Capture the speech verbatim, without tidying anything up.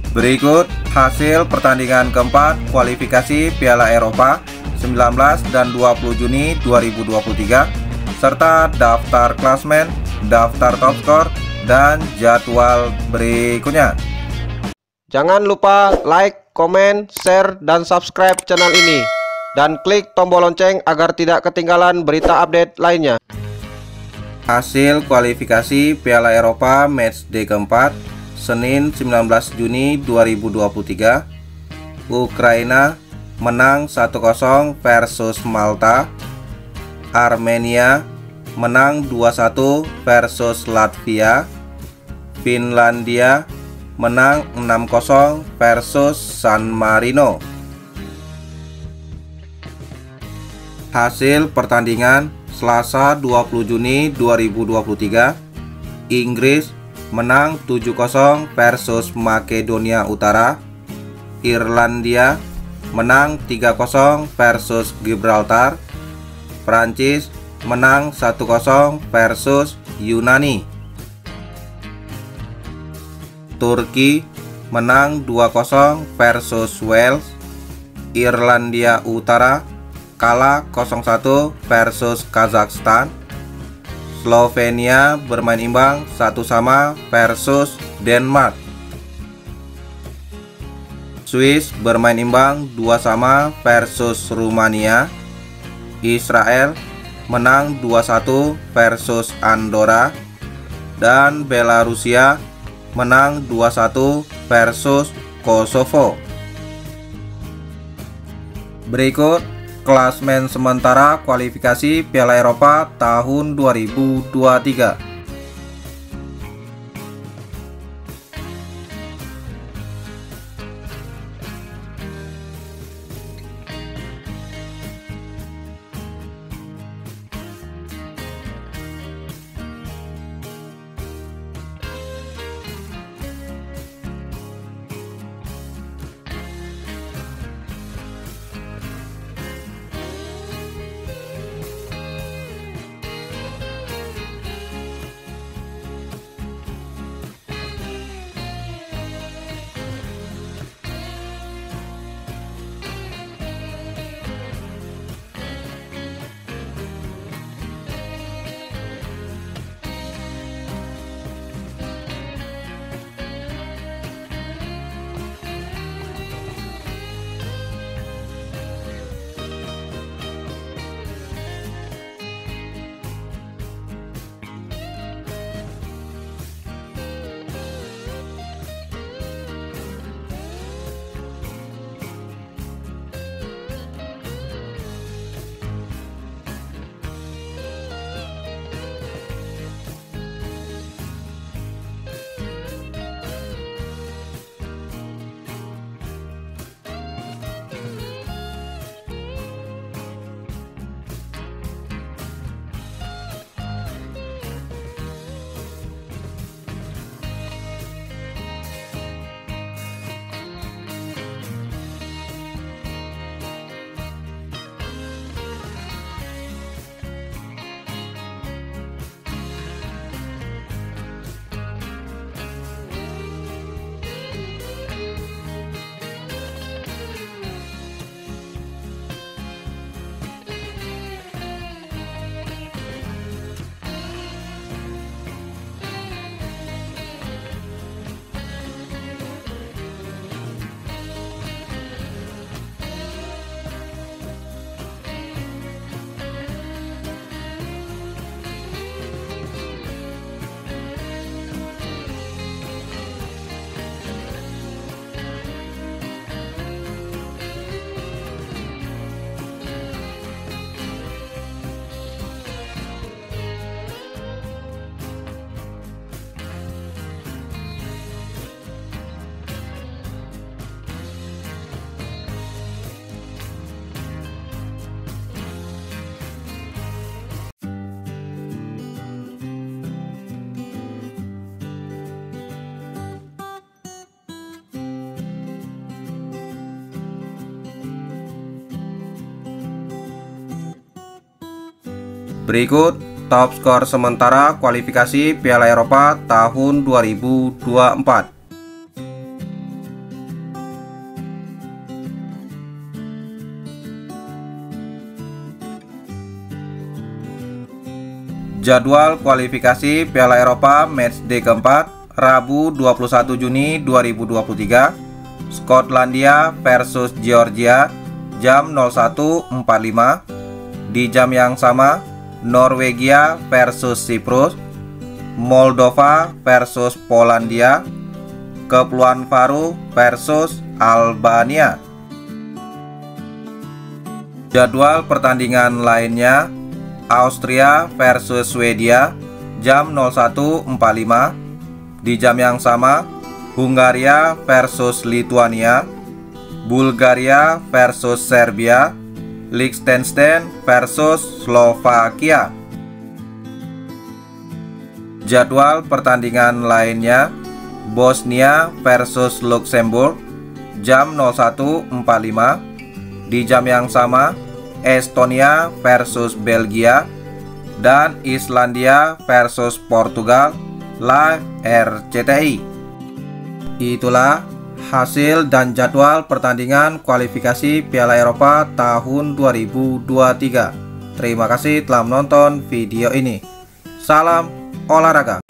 Berikut hasil pertandingan keempat kualifikasi Piala Eropa sembilan belas dan dua puluh Juni dua ribu dua puluh tiga serta daftar klasmen, daftar top skor, dan jadwal berikutnya. Jangan lupa like, komen, share, dan subscribe channel ini dan klik tombol lonceng agar tidak ketinggalan berita update lainnya. Hasil kualifikasi Piala Eropa matchday keempat Senin sembilan belas Juni dua ribu dua puluh tiga. Ukraina menang satu kosong versus Malta. Armenia menang dua satu versus Latvia. Finlandia menang enam kosong versus San Marino. Hasil pertandingan Selasa dua puluh Juni dua ribu dua puluh tiga. Inggris menang tujuh kosong versus Makedonia Utara. Irlandia menang tiga kosong versus Gibraltar. Prancis menang satu kosong versus Yunani. Turki menang dua kosong versus Wales. Irlandia Utara kalah nol satu versus Kazakhstan. Slovenia bermain imbang satu sama versus Denmark. Swiss bermain imbang dua sama versus Rumania. Israel menang dua satu versus Andorra. Dan Belarusia menang dua satu versus Kosovo. Berikut klasmen sementara kualifikasi Piala Eropa tahun dua ribu dua puluh tiga. Berikut top skor sementara kualifikasi Piala Eropa tahun dua ribu dua puluh empat. Jadwal kualifikasi Piala Eropa matchday keempat Rabu dua puluh satu Juni dua ribu dua puluh tiga, Skotlandia versus Georgia jam nol satu empat puluh lima. Di jam yang sama, Norwegia versus Siprus, Moldova versus Polandia, Kepulauan Faroe versus Albania. Jadwal pertandingan lainnya, Austria versus Swedia jam nol satu empat puluh lima. Di jam yang sama, Hungaria versus Lituania, Bulgaria versus Serbia, Liechtenstein versus Slovakia. Jadwal pertandingan lainnya, Bosnia versus Luxembourg jam nol satu empat puluh lima. Di jam yang sama, Estonia versus Belgia dan Islandia versus Portugal live R C T I. Itulah hasil dan jadwal pertandingan kualifikasi Piala Eropa tahun dua ribu dua puluh tiga. Terima kasih telah menonton video ini. Salam olahraga.